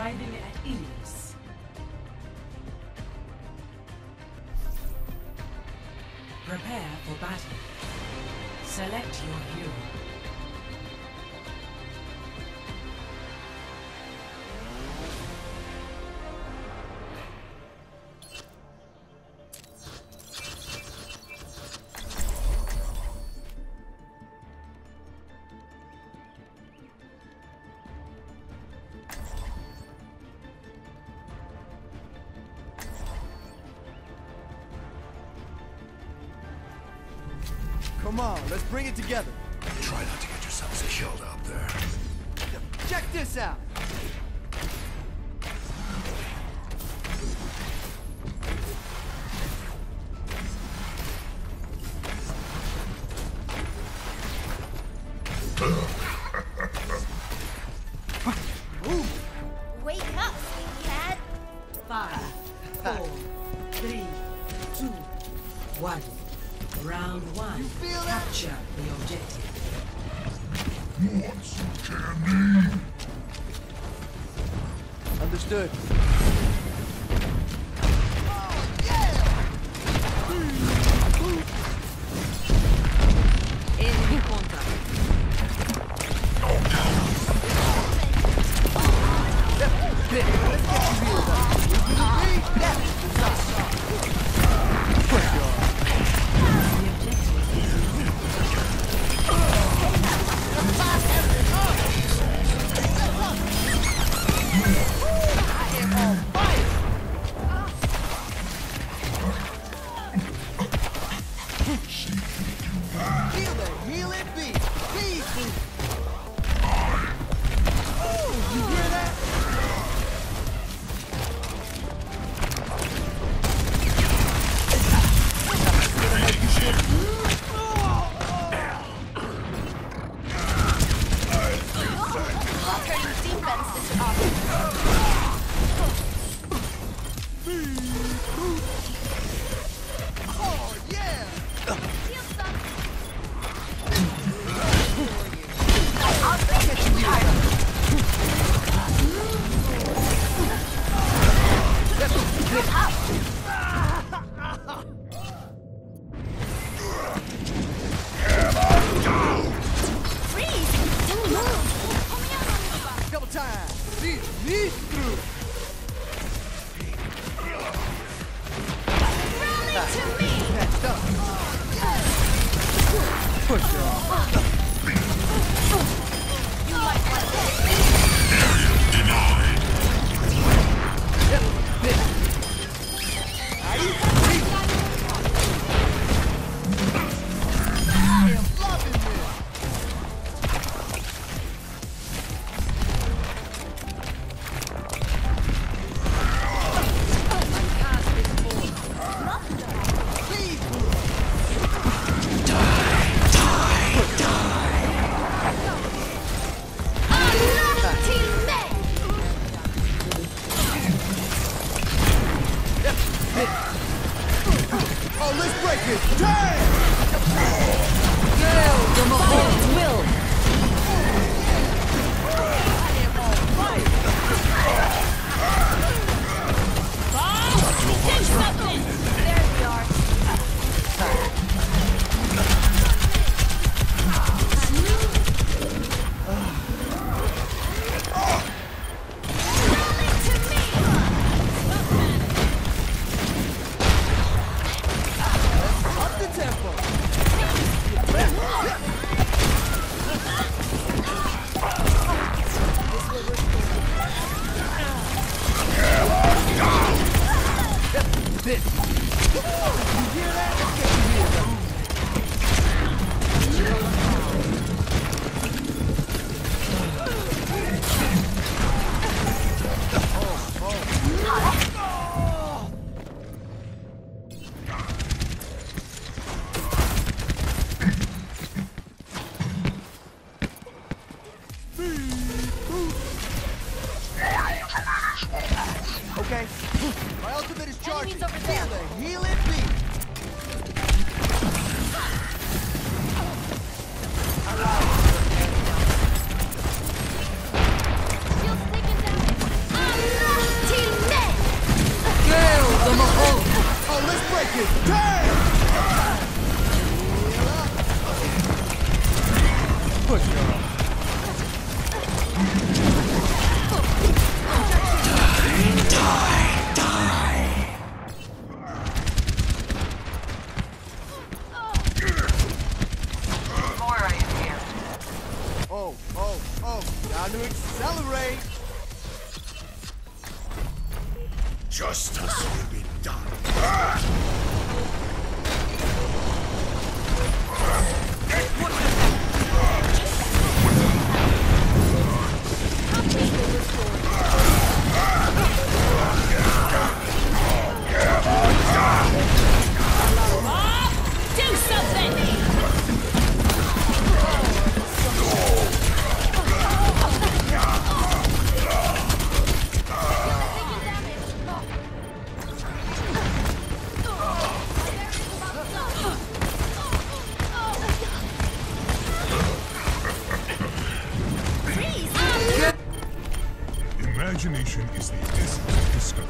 Arriving at Ilios. Prepare for battle. Select your hero. Come on, let's bring it together. Try not to get yourselves killed out there. Check this out. Wake up, sleepyhead! 5, 4, 3, 2, 1. Round 1. feel that? Capture the objective. Want some candy? Understood. Enemy contact. Let's get you real about it. Push your arm. The objective is Heal it, be. Please. Oh, you hear that? Turning defenses off. Oh, yeah. Heal some. Freeze! Don't move! Double time. Lead through. Rally to me! Patched up. Push your arm. You might want this. I am loving this. Please. Another teammate! Oh, let's break it. Damn. From a hold will. There we are. Rally to me! Up the tempo. This. You hear that? Let's get you healed up. Okay. My ultimate is charging. Enemies over there. Feel the heal it be. Shields taken down. it! Damn! Push her off. Oh, time to accelerate! Justice will be done. Do something! Imagination is the essence of discovery.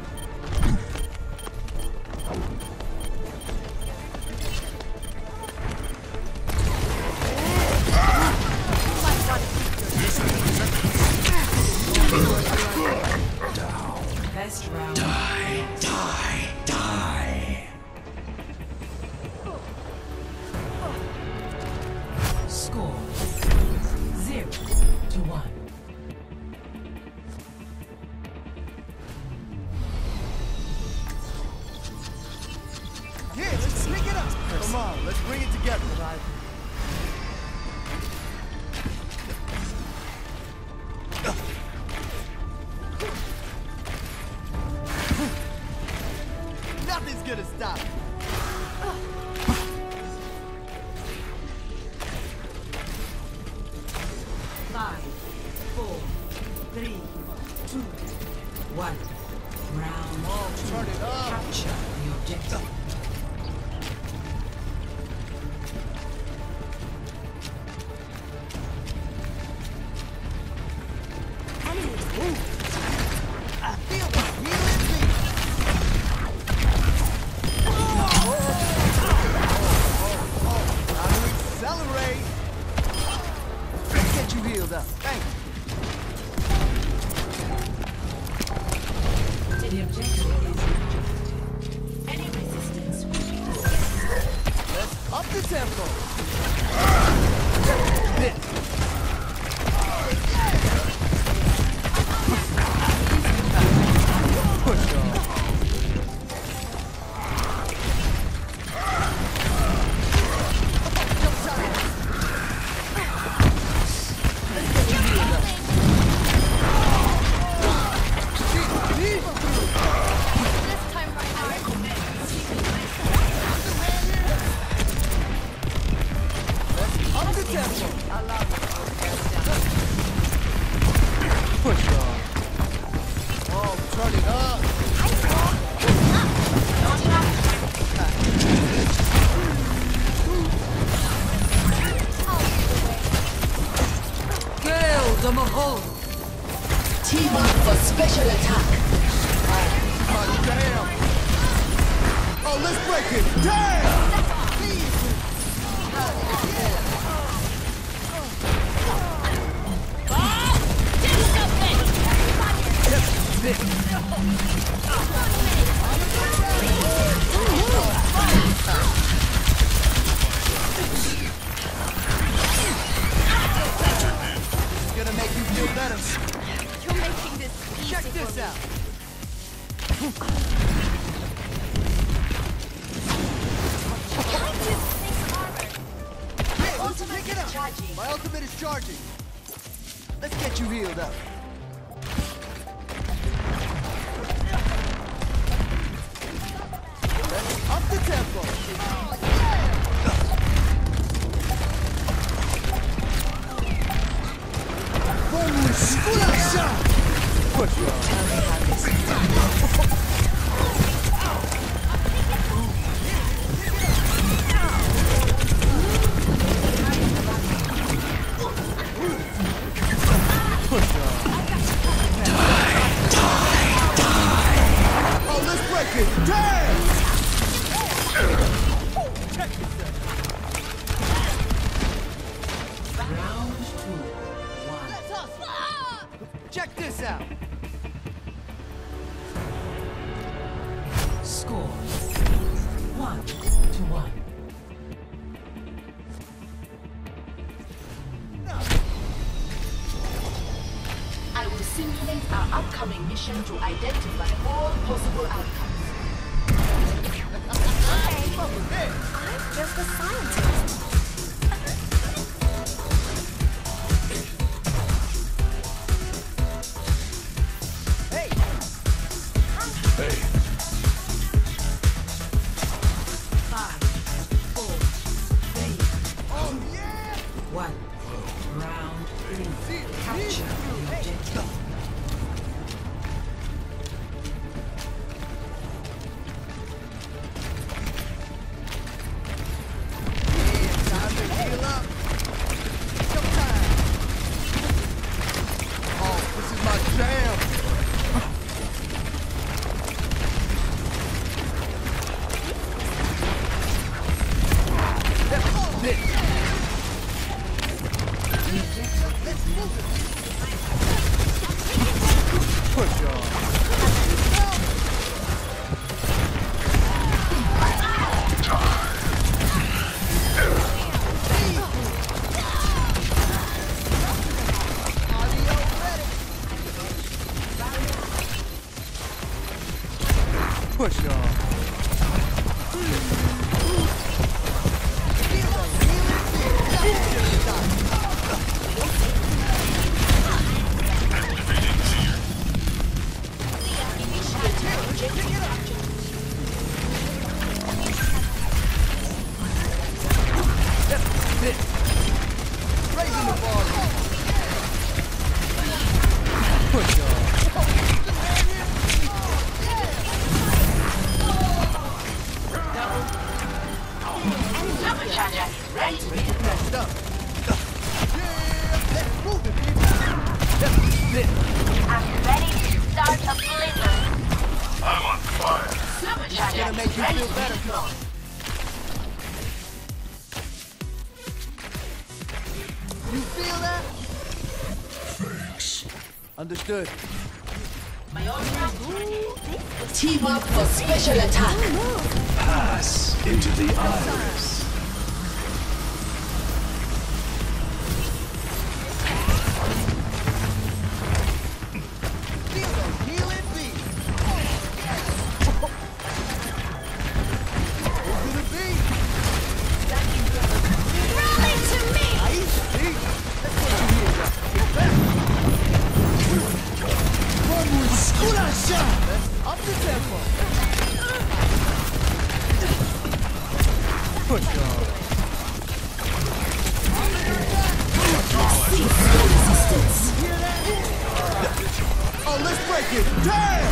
Best round. Die. Score 0-1. Yeah, let's pick it up! Come on, let's bring it together. Nothing's gonna stop it. Five, 4, 3, 2, 1. Round Turn it up! capture the objective. I feel the healing beat! Time to accelerate! Let's get you healed up. Thank you. The objective is rejected. Any resistance will be dismissed. Let's up the tempo! Push on. This time right now. Up the tempo! Push on. Oh, turn it up! Kill the Mahal! Team up for special attack. Oh, damn! Oh, let's break it! Damn! Do something! It's gonna make you feel better. You're making this easy Check for this me. out. Hey, let's pick it up. My ultimate is charging. Let's get you healed up. Let's up the tempo. Push you on. Oh, let's break it! Damn! Check this out. Score 1-1. I will simulate our upcoming mission to identify all possible outcomes. I'm just a scientist. Hey, Hey, 5, 4, 3, oh yeah! 1. Round 3. See, Capture the objective. Time to heal up. Showtime. Oh, this is my jam. That's it. Let's move it. Push on. Audio ready. Push on. Raising the volume. Push on. Patched up. Yeah, let's move it, people. That's it. I'm ready to start a blizzard. I'm on fire. It's gonna make you feel better, Flo. You feel that? Thanks. Understood. Team up for special attack. Pass into the iris. Feel the healing beat. Over the beat. Rally to me! Nice beat. Let's put you here. Get better. One with Skura shot. Let's up the tempo. Push on. Hear that? Oh, let's break it. Damn!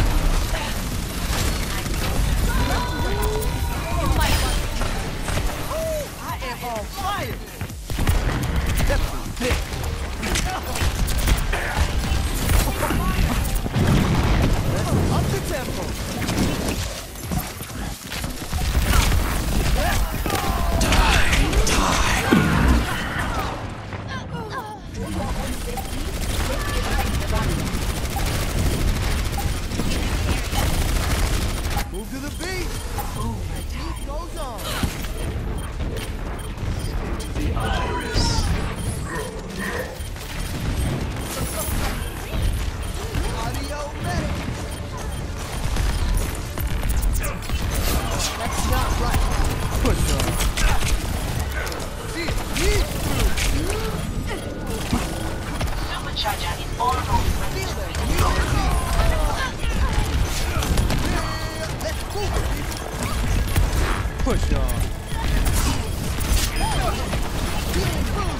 I am on fire. That's a bit. Let's up the tempo. Move to the beat. Beat goes on. The iris. Audio ready. That's not right. Push on. See, Supercharger is almost ready. feel that healing beat. Yeah, let's move it, people. Push on. Healing boom.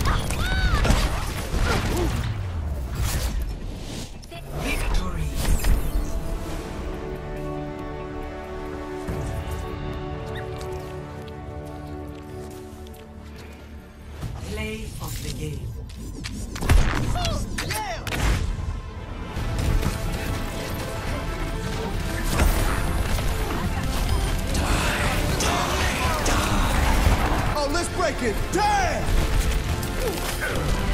Victory. Play of the game. Yeah! Oh, let's break it. Damn!